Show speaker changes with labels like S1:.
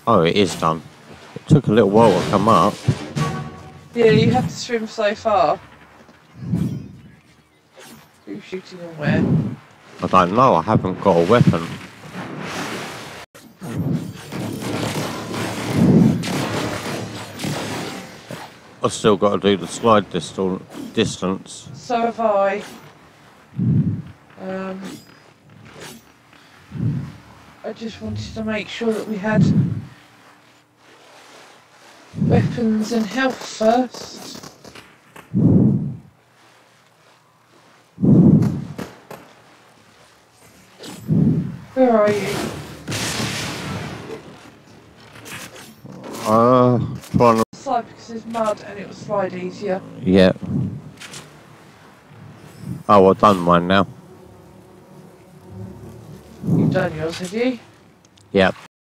S1: Oh, it is done. It took a little while to come up.
S2: Yeah, you had to swim so far. Who's shooting and where?
S1: I don't know, I haven't got a weapon. I've still got to do the slide distance.
S2: So have I. I just wanted to make sure that we had weapons and health first. Where are you?
S1: Trying to...
S2: Slide because there's mud and it will slide easier.
S1: Yeah. Oh, I've done mine now.
S2: You've done yours, have you?
S1: Yep.